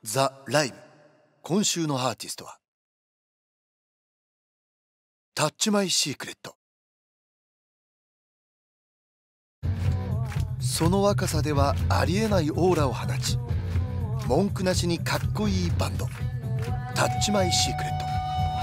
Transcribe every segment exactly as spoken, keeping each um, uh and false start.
ザ・ライブ。今週のアーティストはタッチマイシークレット。その若さではありえないオーラを放ち、文句なしにかっこいいバンド、タッチマイシークレット。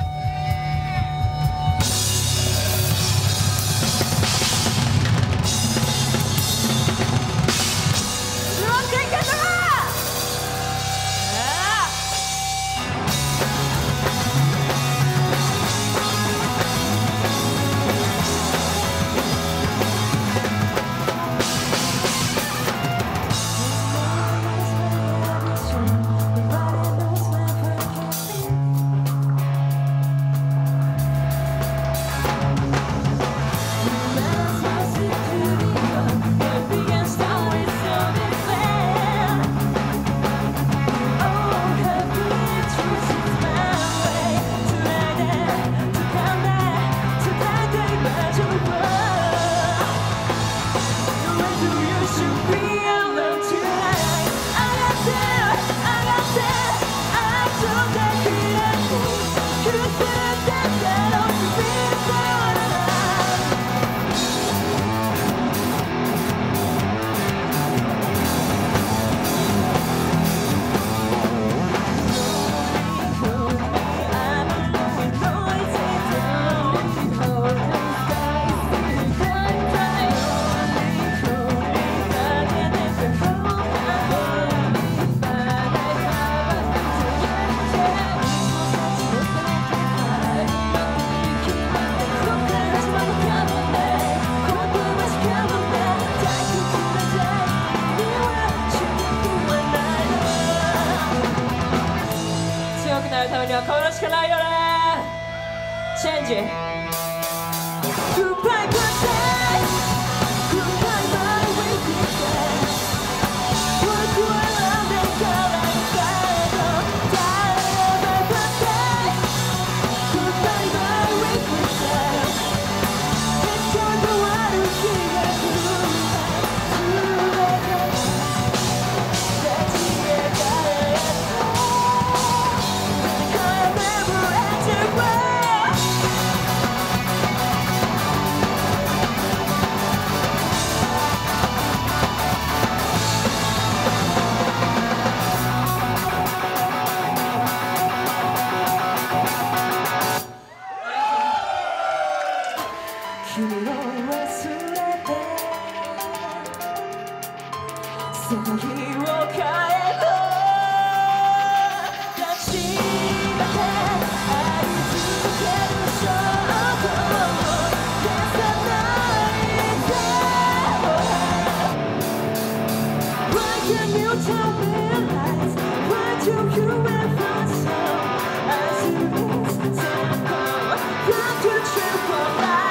ためにはこれしかないよね。チェンジ。君を忘れてその日を変えろ立ちまであり続ける衝動を消さないで Why can't you tell me lies? Why do you ever so as you is so cold? How could you fall out?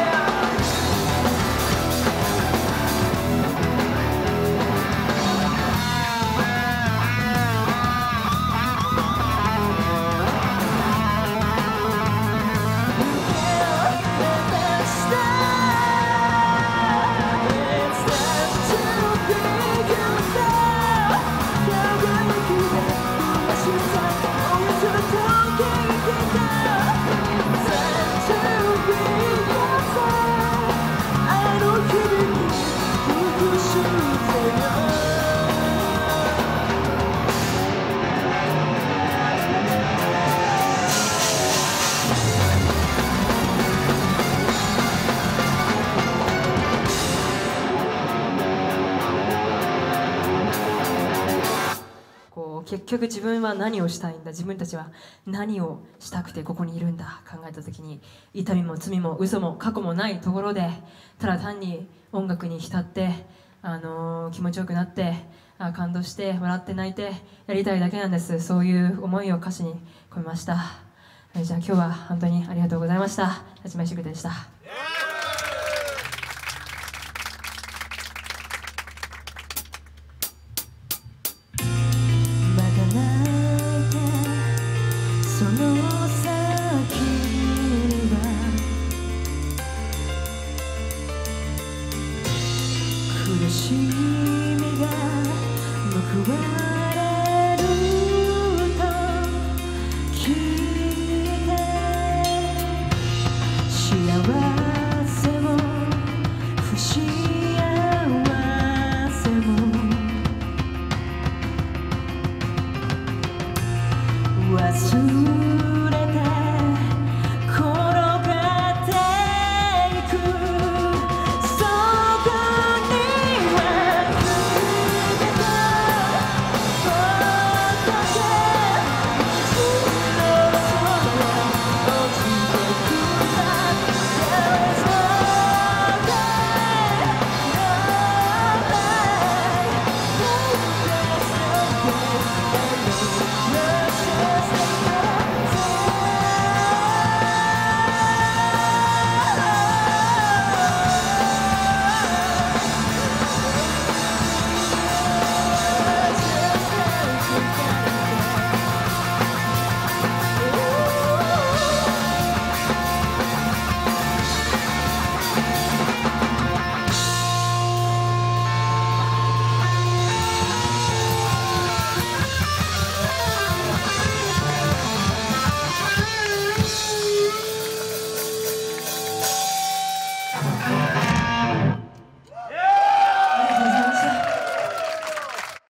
結局自分は何をしたいんだ、自分たちは何をしたくてここにいるんだ考えた時に、痛みも罪も嘘も過去もないところでただ単に音楽に浸って、あのー、気持ちよくなってあ感動して笑って泣いてやりたいだけなんです。そういう思いを歌詞に込めました。じゃあ今日は本当にありがとうございました。タッチマイシークレットでした。 その先には苦しみが報われる忘れ